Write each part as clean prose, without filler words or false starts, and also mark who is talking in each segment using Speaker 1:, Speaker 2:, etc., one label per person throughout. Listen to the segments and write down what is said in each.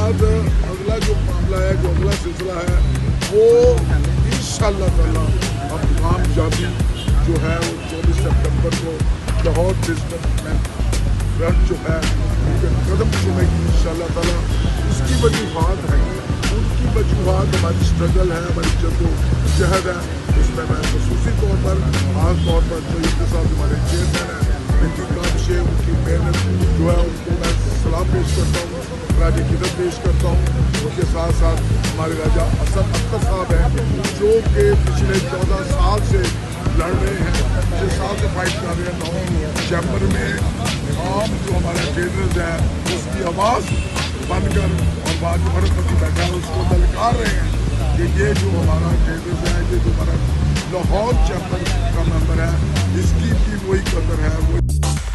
Speaker 1: बाद अगला जो मामला है, जो अगला सिलसिला है, वो इंशाअल्लाह ताला हम कामयाबी जो है वो 24 सितंबर को लाहौर बिजनेसमैन फ्रंट जो है उनके कदम चुमेगी इंशाअल्लाह ताला। उसकी वजूहात है, उनकी वजूहात हमारी स्ट्रगल है, हमारी जद्दोजहद है। इसमें मैं खसूसी तौर पर, खास तौर पर जो इनके साथ हमारे चेयरमैन हैं मिट्टी कामशे, उनकी मेहनत जो है उनको मैं सलाम पेश करता हूँ, राजा खिदमत पेश करता हूँ। उनके साथ साथ हमारे राजा असद अख्तर साहब हैं जो कि पिछले 14 साल से लड़ रहे हैं, 6 साल से फाइट कर रहे हैं। 9 चैम्बर में आम जो हमारे ट्रेडर्स हैं उसकी आवाज़ बनकर और बाद में भारत बैठा है उसको ललकार रहे हैं कि ये जो हमारा ट्रेडर्स है, ये जो हमारा लाहौर चैम्बर का मेंबर है, इसकी भी वही कदर है। वो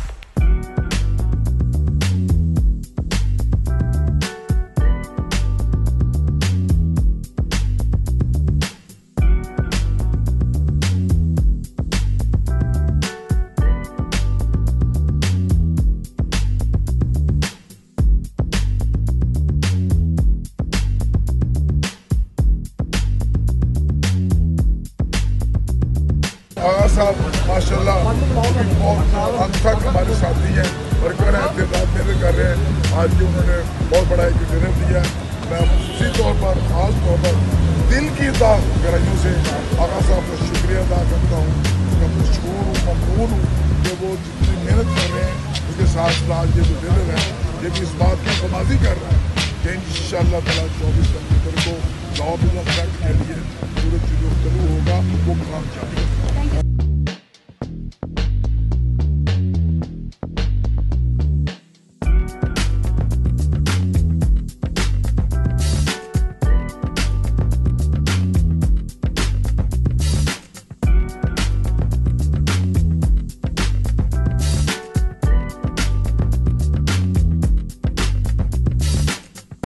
Speaker 1: आगा साहब माशाल्लाह बहुत अंत तक हमारे साथी हैं, वर्कर हैं, इंतजार मेहनत कर रहे हैं। आज भी उन्होंने बहुत बड़ा एक डिनर दिया है। मैं उसी तौर पर, खास तौर पर दिल की गहराइयों से आगा साहब का शुक्रिया अदा करता हूँ। मैं मशहूर हूँ, ममनून हूँ कि वो जितनी मेहनत कर रहे हैं उसके साथ आज ये जो डिनर है ये भी इस बात की कमाजी कर रहा है कि इंशाअल्लाह ताला 24 सितंबर को लाहौर बिजनेस फ्रंट के लिए सूरज जो शुरू होगा वो काम जारी